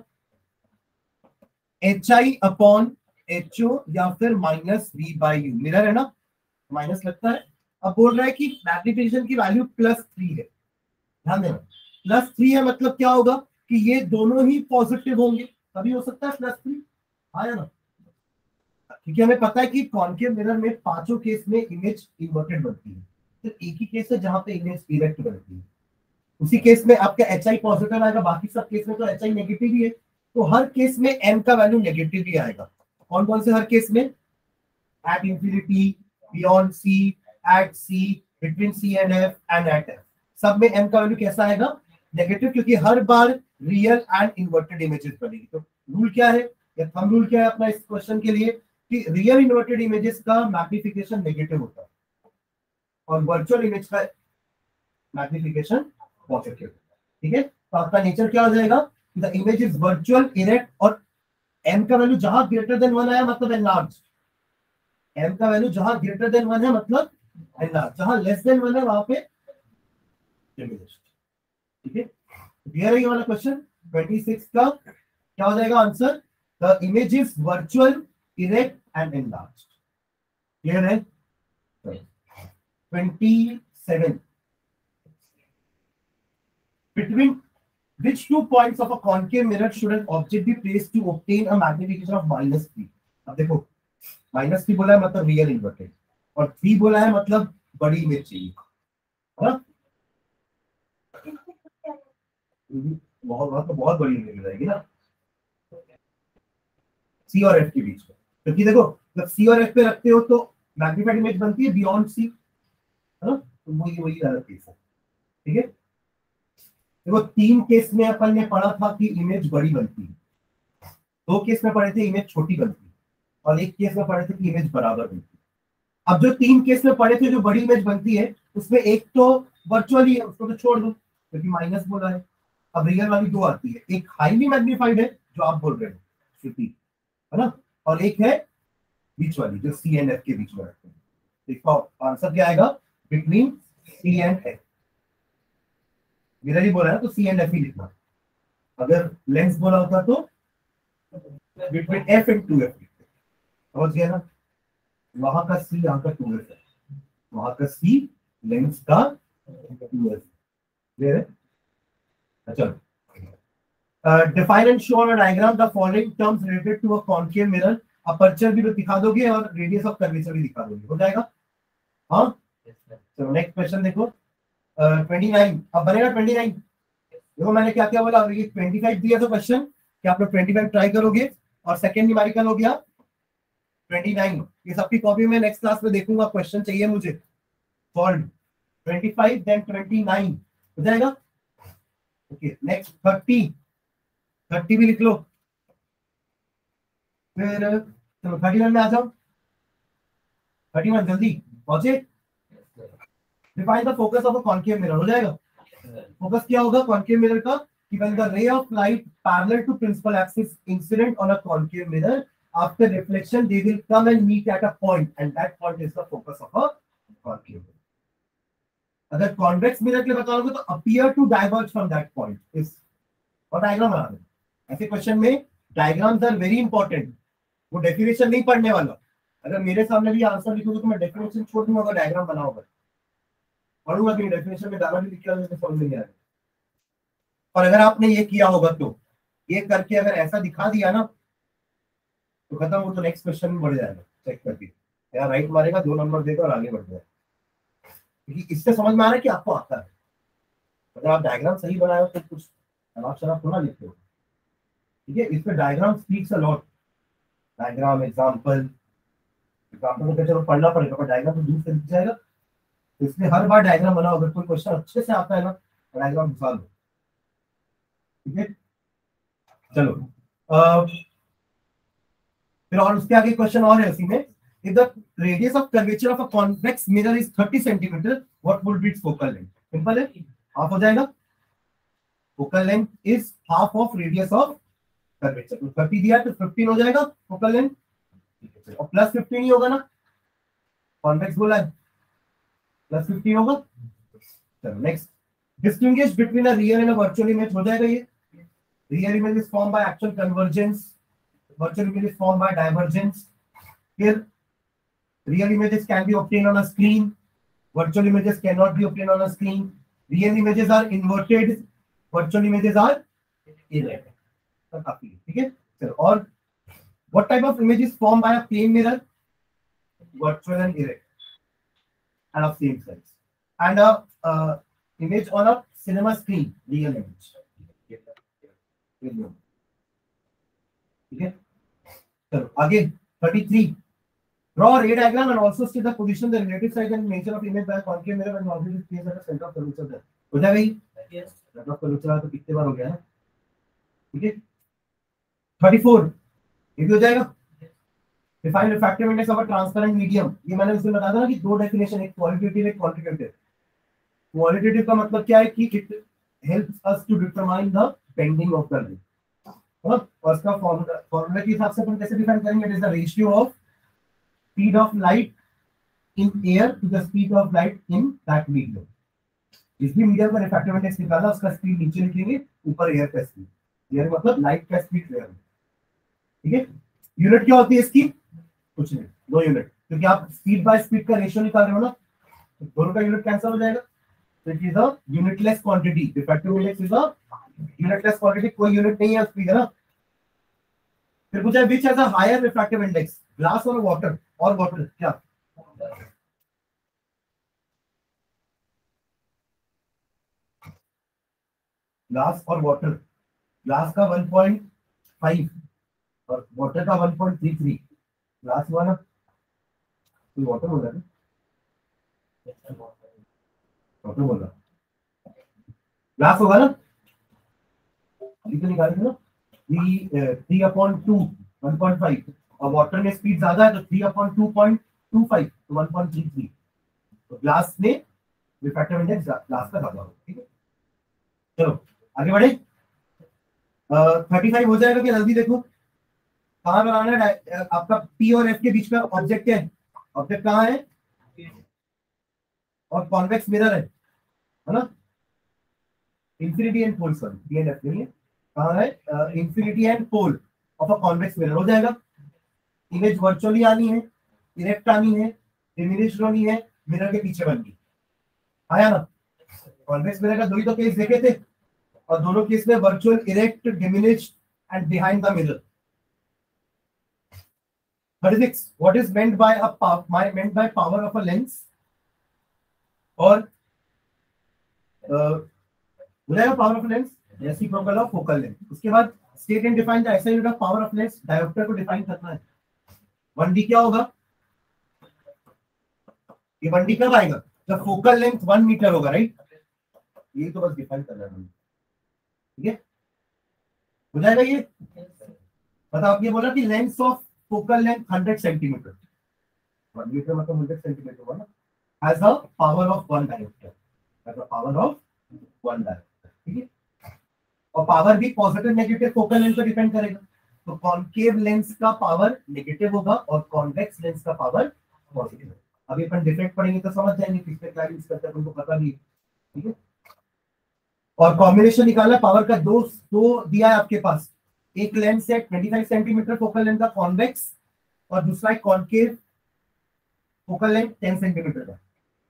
HI अपॉन HO या फिर -V/U, मिरर है ना, माइनस लगता है। अब बोल रहा है कि मैग्निफिकेशन की वैल्यू +3 है, ध्यान देना +3 है, मतलब क्या होगा कि ये दोनों ही पॉजिटिव होंगे, तभी हो सकता है +3, आया ना। क्योंकि हमें पता है कि कॉन्केव मिरर में पांचों केस में इमेज इन्वर्टेड बनती है, तो एक ही केस है जहां पे इमेज इरेक्ट बनती है, उसी केस में आपका HI पॉजिटिव आएगा, बाकी सब केस में तो HI नेगेटिव ही है, तो हर केस में m का वैल्यू नेगेटिव ही आएगा। कौन कौन से हर केस में, at infinity, beyond C, at C, between C and F and at F, सब में m का वैल्यू कैसा आएगा, नेगेटिव, क्योंकि हर बार रियल एंड इन्वर्टेड इमेजेस बनेगी। तो रूल क्या है, या थंब रूल क्या है अपना इस क्वेश्चन के लिए, कि रियल इन्वर्टेड इमेजेस का मैग्निफिकेशन नेगेटिव होता है और वर्चुअल इमेज का मैग्निफिकेशन पॉजिटिव। ठीक है, तो आपका नेचर क्या हो जाएगा, the image is virtual, erect, और m का वैल्यू जहां ग्रेटर देन 1 आया मतलब एनलार्ज, m का वैल्यू जहां ग्रेटर देन 1 है मतलब एनलार्ज, जहां लेस देन 1 है वहां पे डिमिनिश्ड। ठीक है, क्लियर है ये वाला क्वेश्चन। 26 का क्या हो जाएगा answer, the image is virtual, erect and enlarge. Clear है। 27 between which 2 points of a concave mirror should an object be placed to obtain a magnification of -3। अब देखो -3 बोला है मतलब रियल इन्वर्टेड, और 3 बोला है मतलब बड़ी इमेज चाहिए, है ना। बहुत बड़ी इमेज रहेगी ना C और F के बीच में, क्योंकि देखो जब C और F पे रखते हो तो मैग्निफाइड इमेज बनती है बियॉन्ड C, है ना, तो वही वाला केस है। ठीक है, देखो 3 केस में अपन ने पढ़ा था कि इमेज बड़ी बनती है, 2 केस में पढ़े थे इमेज छोटी बनती है, और 1 केस में पढ़े थे कि इमेज बराबर बनती है। अब जो 3 केस में पढ़े थे जो बड़ी इमेज बनती है, उसमें एक तो वर्चुअली है, उसको तो छोड़ दो क्योंकि माइनस बोला है। अब रियल वाली 2 आती है, एक हाईली मैग्नीफाइड है जो आप बोल रहे हो श्रुति, है ना, और एक है बीच वाली जो C एंड F के बीच में रखते हैं। देखो आंसर क्या आएगा, between C and F। Mirror ही बोला है तो C एंड F ही लिखना, अगर लेंस बोला होता तो बिटवीन F एंड 2F लिखते। समझ गया ना, वहां का C यहाँ का 2F है, वहां का C लेंस का 2F। क्लियर है। चलो define and show on a diagram the following terms related to a concave mirror. Aperture भी दिखा दोगे और रेडियस ऑफ कर्वेचर भी दिखा दोगे, हो जाएगा। हाँ चलो नेक्स्ट क्वेश्चन देखो। 29 अब बनेगा 29। देखो मैंने क्या क्या बोला, ये 25 दिया था क्वेश्चन कि आप लोग 25 ट्राई करोगे और सेकंड न्यूमेरिकल हो गया 29। ये सबकी कॉपी में नेक्स्ट क्लास में देखूंगा, क्वेश्चन चाहिए मुझे सॉल्व। 25 देन 29 हो जाएगा। ओके नेक्स्ट 30 भी लिख लो। फिर चलो 31 में आ जाओ। 31 जल्दी पहुंचे। Define the focus of a concave mirror, हो जाएगा। फोकस क्या होगा कॉन्केव मिरर का कि when the ray of light parallel to principal axis incident on a concave mirror after reflection they will come and meet at a point and that point is the focus of a concave mirror. अगर convex mirror के लिए बताओगे तो appear to diverge from that point is और diagram बना दो। ऐसे क्वेश्चन में डायग्राम्स आर वेरी इंपॉर्टेंट, वो डेफिनेशन नहीं पढ़ने वाला। अगर मेरे सामने भी आंसर लिखोगे तो मैं डेफिनेशन छोड़ दूंगा, अगर डायग्राम बनाओगे पढ़ूंगा कि डेफिनेशन में डाला भी लिखा है तो समझ नहीं आएगा। और अगर आपने ये किया होगा तो ये करके अगर ऐसा दिखा दिया ना तो खत्म, वो तो नेक्स्ट क्वेश्चन में बढ़ जाएगा चेक करके, या राइट मारेगा 2 नंबर देगा और आगे बढ़ जाएगा। क्योंकि इससे समझ में आ रहा है कि आपको आता है। अगर आप डायग्राम सही बनाए हो तो कुछ शराब थोड़ा लिखते हो, ठीक है। इस पे diagram speaks a lot. Diagram example तो चलो पढ़ना पड़ेगा पर डायग्राम तो दूर से दिख जाएगा, तो इसलिए हर बार डायग्राम बनाओ। अगर कोई क्वेश्चन अच्छे से आता है ना डायग्राम घुसा लो, ठीक है। चलो फिर और उसके आगे क्वेश्चन और है उसी में। If the radius of curvature of a convex mirror is 30 centimetre what would be its focal length. Simple है, हाफ हो जाएगा। Focal length is half of radius of curvature. तो 30 दिया तो 15 हो जाएगा फोकल लेंथ, और प्लस 15 ही होगा ना, कॉन्वेक्स बोला है प्लस 15 होगा। चलो next, distinguish between a real and a virtual image, हो जाएगा ये। Real image is form by actual convergence, virtual image is form by divergence. फिर real images can be obtained on a screen, virtual images cannot be obtained on a screen. Real images are inverted, virtual images are erect. तो काफी ठीक है। चलो और what type of image is formed by a plane mirror? Virtual and erect and of same size. And a image on a cinema screen, real image. ठीक है। चलो आगे 33. Draw a ray diagram and also state the position, the relative size and nature of image by a concave mirror when object is placed at the center of curvature. हो जाएगा ये? Yes. Center of curvature तो कितने बार हो गया ना? ठीक है। 34. ये भी हो जाएगा। Define refractive index of a transparent medium. ये मैंने उसमें बताया था ना कि दो डेफिनेशन, एक क्वालिटेटिव एक क्वांटिटेटिव। क्वालिटेटिव का मतलब क्या है कि it helps us to determine the bending of the ray. और उसका फॉर्मूला के हिसाब से अपन कैसे डिफाइन करेंगे? It is the ratio of speed of light in air to the speed of light in that medium. जिस भी मीडियम का रिफ्रैक्टिव इंडेक्स निकाला उसका स्पीड नीचे लिखेंगे, ऊपर एयर का स्पीड। एयर मतलब लाइट का स्पीड एयर, ठीक है। यूनिट क्या होती है इसकी? कुछ नहीं, 2 यूनिट, क्योंकि आप स्पीड बाय स्पीड का रेशियो निकाल रहे हो ना, तो दोनों का यूनिट कैंसिल हो जाएगा। तो it is a unitless quantity. Refractive index is a unitless quantity, कोई यूनिट नहीं है उसकी, है ना। फिर पूछा which has a higher refractive index, glass और वाटर? और वाटर क्या? ग्लास और वाटर। ग्लास का 1.5 और वाटर का 1.33। ग्लास हुआ ना, कोई वाटर बोला ना, वाटर बोला, ग्लास होगा ना, अभी तो निकालेंगे ना। 3/2 1.5 और वाटर में स्पीड ज्यादा है तो 3/2.25 तो 1.33। तो ग्लास में रिफ्रैक्टिव इंडेक्स ग्लास का ज्यादा होगा, ठीक है। चलो आगे बढ़े। 35 हो जाएगा कि जल्दी देखो कहाँ बनाना है। आपका पी और एफ के बीच में ऑब्जेक्ट है, ऑब्जेक्ट कहाँ है? और कॉन्वेक्स मिरर है ना। Infinity and pole, sorry P and F नहीं है, कहाँ है? Infinity and pole of a convex mirror, हो जाएगा। इमेज वर्चुअली आनी है, इरेक्ट आनी है, डिमिनिश्ड होनी है, मिरर के पीछे बननी, आया ना। कॉन्वेक्स मिरर का 2 ही तो केस देखे थे, और दोनों केस में virtual erect diminished and behind the mirror. 36 what is meant by power of a lens और power of lens reciprocal of focal length. उसके बाद state and define the SI unit of power of lens, diopter को define करना है। 1D क्या होगा, ये 1D कब आएगा जब फोकल लेंथ 1 मीटर होगा, राइट। ये तो बस डिफाइन करना है, ठीक है, हो जाएगा ये। मतलब आप ये बोला कि length of focal length 100 centimetre, 1 metre मतलब 100 सेंटीमीटर होगा ना, has a power of 1 diopter, has a power of 1 diopter, ठीक है। और पावर भी पॉजिटिव नेगेटिव फोकल लेंथ पर डिपेंड करेगा। तो कॉनकेव लेंस का पावर नेगेटिव होगा और कॉन्वेक्स लेंस का पावर पॉजिटिव होगा। अभी अपन डिफरेंट पढ़ेंगे तो समझ जाएंगे, किसमें क्या यूज करते हैं उनको पता भी है, ठीक है। और कॉम्बिनेशन निकालना पावर का, दो दिया है आपके पास, एक लेंस है 25 सेंटीमीटर फोकल लेंथ का कॉन्वेक्स और दूसरा एक कॉनकेव फोकल लेंथ 10 सेंटीमीटर का।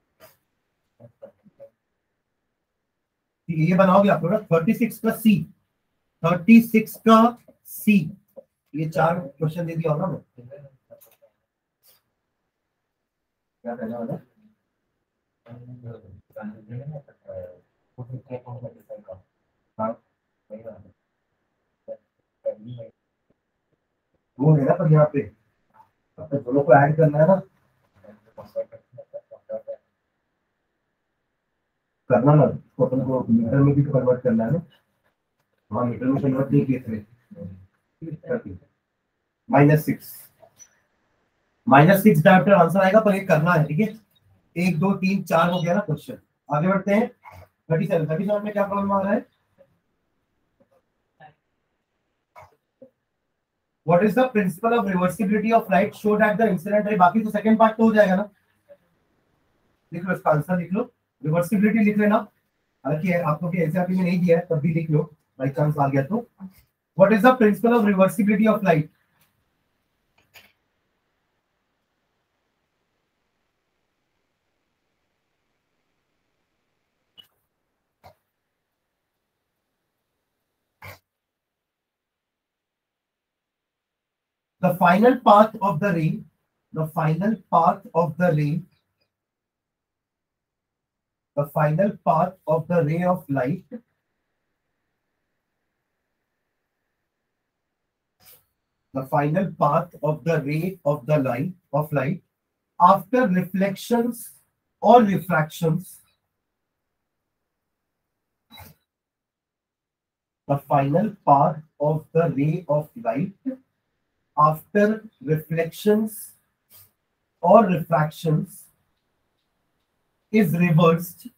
ये बनाओगे आप लोग 36 का C, 36 का C, ये 4 क्वेश्चन दे दिया होगा मैं, क्या कहना वाला वो है ना, पर यहाँ पे अब तक दोनों को ऐड करना है ना, करना ना, तो अपन को मीटर में भी तो कन्वर्ट करना है ना। हाँ मीटर में कन्वर्ट नहीं किए थे, -6 डायोप्टर आंसर आएगा, पर ये करना है, ठीक है। 1 2 3 4 हो गया ना क्वेश्चन। आगे बढ़ते हैं 37 में क्या प्रॉब्लम आ रहा है, what is the principle of reversibility of light show that the incident ray. बाकी तो सेकंड पार्ट तो हो जाएगा ना, लिख लो इसका आंसर, लिख लो रिवर्सिबिलिटी लिख लेना, हालांकि आपको भी एनसीईआरटी में नहीं दिया है तब भी लिख लो, बाई चांस आ गया तो। What is the principle of reversibility of light, the final path of the ray, the final path of the ray, the final path of the ray of light, the final path of the ray of the light after reflections or refractions, the final path of the ray of light after reflections or refractions is reversed.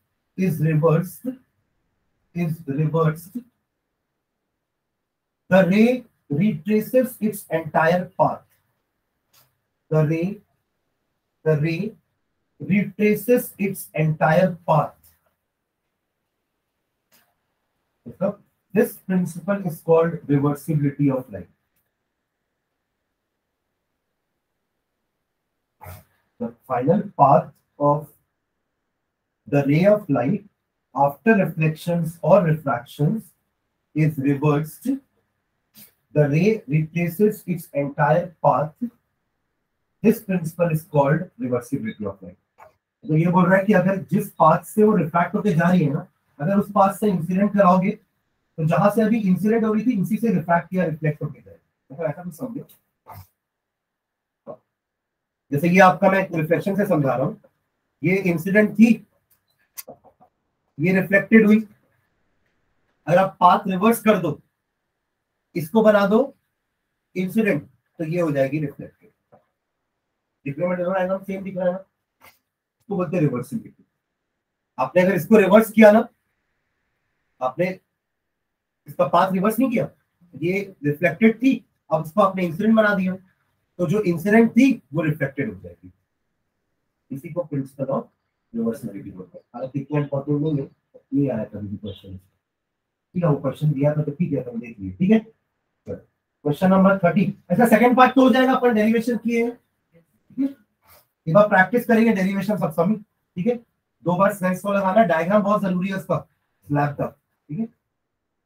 The ray retraces its entire path. The ray retraces its entire path. This principle is called reversibility of light. The final path of the ray of light after reflections or refractions is reversed. The ray retraces its entire path. This principle is called reversibility of light. तो ये बोल रहा है कि अगर जिस path से वो रिफ्रैक्ट होकर जा रही है ना, अगर उस पाथ से इंसिडेंट कराओगे तो जहां से अभी इंसिडेंट हो रही थी उसी से रिफ्रैक्ट या रिफ्लेक्ट होकर जाएगा। तो ऐसा कुछ समझो, जैसे ये आपका मैं रिफ्लेक्शन से समझा रहा हूं, ये इंसिडेंट थी, ये रिफ्लेक्टेड हुई, अगर आप पाथ रिवर्स कर दो, इसको बना दो इंसिडेंट, तो ये हो जाएगी रिफ्लेक्टेड। दिखने में दोनों एंगल सेम दिख रहा है ना, इसको बोलते हैं रिवर्सिबिलिटी। आपने अगर इसको रिवर्स किया ना, आपने इसका पाथ रिवर्स नहीं किया, ये रिफ्लेक्टेड थी, अब इसको आपने इंसिडेंट बना दिया, तो जो इंसिडेंट थी वो रिफ्लेक्टेड हो जाएगी। इसी को प्रिंसिपल ऑफ रिवर्सिबिलिटी बोलते हैं। हालांकि इतना इंपॉर्टेंट नहीं है, नहीं आया कभी भी क्वेश्चन, ठीक है, वो क्वेश्चन दिया था तो ठीक है, हम देख लिए, ठीक है। क्वेश्चन नंबर 30, ऐसा सेकंड पार्ट तो हो जाएगा, अपन डेरिवेशन किए हैं, ठीक है। एक बार प्रैक्टिस करेंगे डेरिवेशन सब सभी, ठीक है। 2 बार सेंस को लगाना, डायग्राम बहुत जरूरी है उसका, स्लैब का, ठीक है।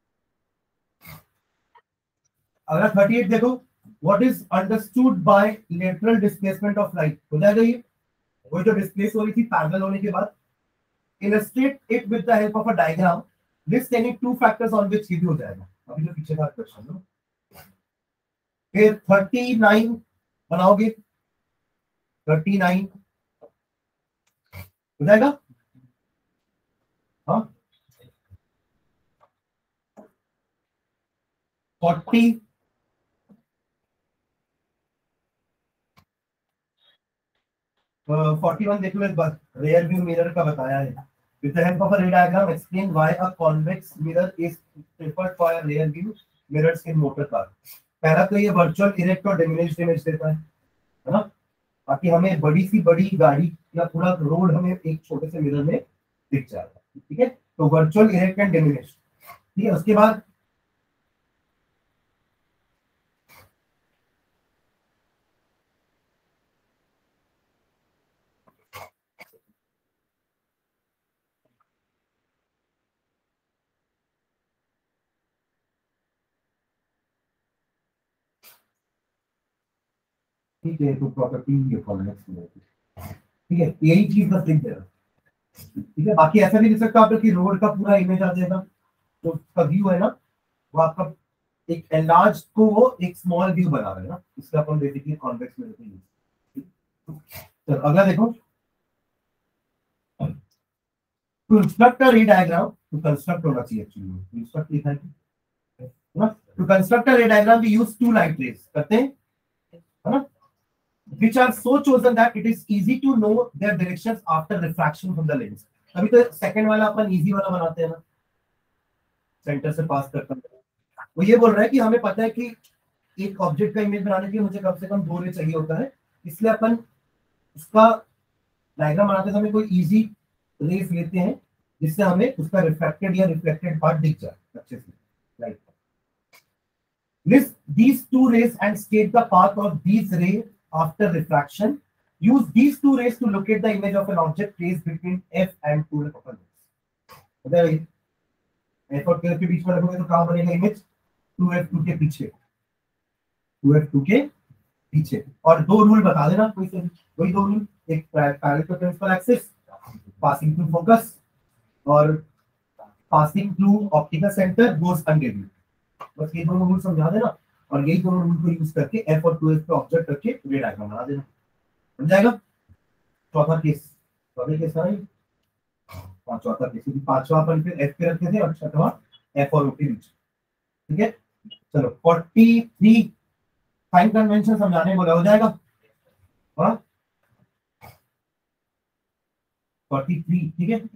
अगला 38 देखो, what is understood by lateral displacement of light, हो जाएगा ये वो जो डिस्प्लेस हो रही थी पैरेलल होने के बाद। Illustrate it with the help of a diagram, list any two factors on which, ये भी हो जाएगा अभी जो पीछे का क्वेश्चन है। फिर 39 बनाओगे, 39 हो जाएगा, हाँ 40 41 देख लो एक बार, रेयर व्यू मिरर का बताया है। With the help of a ray diagram explain why a convex mirror is preferred for rear view mirrors in motor car. पहला तो ये वर्चुअल इरेक्ट और डिमिनिश्ड इमेज देता है ना, ताकि हमें बड़ी सी बड़ी गाड़ी या पूरा रोड हमें एक छोटे से मिरर में दिख जाएगा, ठीक है। तो वर्चुअल इरेक्ट एंड डिमिनिश्ड, ठीक है। उसके बाद ठीक है, तो प्रॉपर्टी ये कॉन्वेक्स मिरर, ठीक है, यही चीज बस लिख देना, ठीक है। बाकी ऐसा भी लिख सकते हो आप कि रोड का पूरा इमेज आ जाएगा, तो उसका व्यू है ना वो आपका एक एनलार्ज को वो एक स्मॉल व्यू बना रहा है ना, इसका अपन बेसिकली कॉन्वेक्स मिरर यूज। तो अगला देखो, to construct a ray diagram, to construct होना चाहिए एक्चुअली, कंस्ट्रक्ट लिखा है ना। To construct a ray diagram we use two light rays, करते हैं है ना, which are so chosen that it is easy to know their directions after refraction from the lens। अभी तो सेकंड वाला अपन इजी वाला बनाते हैं ना, सेंटर से पास करता है। वो ये बोल रहा है कि हमें पता है कि एक ऑब्जेक्ट का इमेज बनाने के लिए मुझे कम से कम 2 रे चाहिए होता है, इसलिए अपन उसका डायग्राम बनाते समय कोई इजी रेस लेते हैं जिससे हमें उसका रिफ्लेक्टेड या रिफ्लेक्टेड पार्ट दिख जाए अच्छे से, right. List these two rays and state the path of these rays after refraction. Use these two rays to locate the image of an object placed between F and 2F of a lens। F और 2F के बीच में रखोगे तो कहाँ बनेगा image, 2F2 के पीछे, 2F2 के पीछे। और 2 रूल बता देना कोई से, वही 2 रूल, एक parallel to principal axis, passing through focus, और passing through optical centre goes undeviated. बस ये दोनों रूल समझा देना और यही दोनों रूल को यूज करके F और 2F पे ऑब्जेक्ट रख के रे डायग्राम बना देना, समझ जाएगा। चौथा केस, चौथे केस है चौथा केस, पांचवा अपन फिर F पे रखे थे और छठवां F और O के बीच, ठीक है। चलो 43 साइन कन्वेंशन समझाने बोला, हो जाएगा, हाँ 43, ठीक है।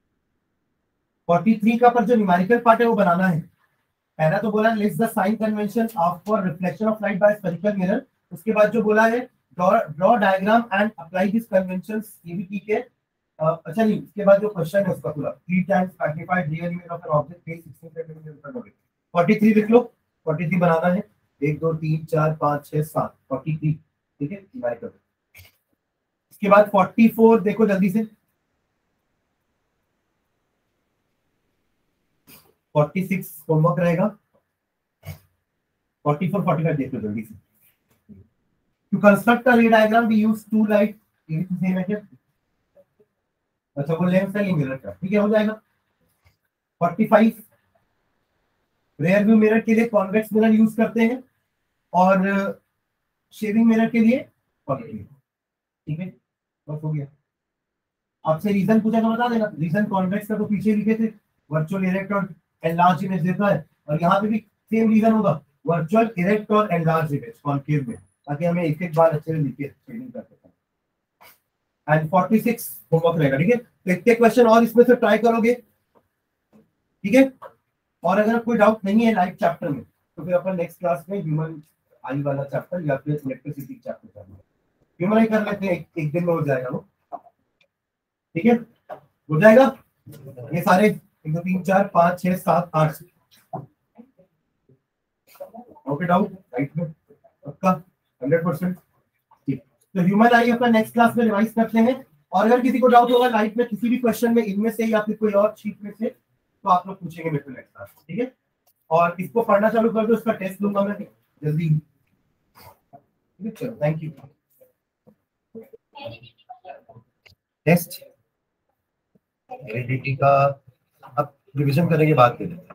43 का पर जो न्यूमेरिकल पार्ट है वो बनाना है। पहला तो बोला list the sign convention of for reflection of light by spherical mirror, उसके बाद जो बोला है draw diagram and apply this conventions, ये भी ठीक है। अच्छा नहीं, उसके बाद जो क्वेश्चन है उसका पूरा 3 times magnified real image of an object placed 16 centimetre in front of it. 43 लिख लो, 43 बनाना है, 1 2 3 4 5 6 7 43, ठीक है न्यूमेरिकल। इसके बाद 44 देखो जल्दी से, 46 होमवर्क रहेगा, 44 45 देख लो जल्दी से। To construct a ray diagram we use two light, ये भी सेम है क्या, अच्छा वो लेंस है मिरर का, ठीक है हो जाएगा। 45 रेयर व्यू मिरर के लिए कॉन्वेक्स मिरर यूज करते हैं और शेविंग मिरर के लिए पॉजिटिव, ठीक है बस हो गया। आपसे रीजन पूछा तो बता देना, रीजन कॉन्वेक्स का तो पीछे लिखे थे, वर्चुअल इरेक्ट और एनलार्ज इमेज देता है, और यहाँ पे भी सेम रीजन होगा, वर्चुअल इरेक्ट और एनलार्ज इमेज कॉन्केव में, ताकि हमें एक एक बार अच्छे से लिखे शेडिंग कर सकें। एंड 46 होमवर्क रहेगा, ठीक है। तो इतने क्वेश्चन और इसमें से ट्राई करोगे, ठीक है। और अगर कोई डाउट नहीं है लाइफ चैप्टर में तो फिर अपन नेक्स्ट क्लास में ह्यूमन आई वाला चैप्टर या फिर इलेक्ट्रिसिटी चैप्टर करना, ह्यूमन आई कर लेते हैं, एक दिन में हो जाएगा वो, ठीक है हो जाएगा। ये सारे 1 2 3 4 5 6 7 8 ओके डाउट राइट में पक्का 100%, ठीक। तो ह्यूमन आई अपना नेक्स्ट क्लास में रिवाइज करते हैं, और अगर किसी को डाउट होगा लाइफ में किसी भी क्वेश्चन में इनमें से या फिर कोई और शीट में से तो आप लोग पूछेंगे मेरे को नेक्स्ट क्लास, ठीक है। और इसको पढ़ना चालू कर दो, इसका टेस्ट लूंगा मैं जल्दी। चलो थैंक यू। नेक्स्ट एलडीटी का अब रिवीजन करेंगे, बात करेंगे।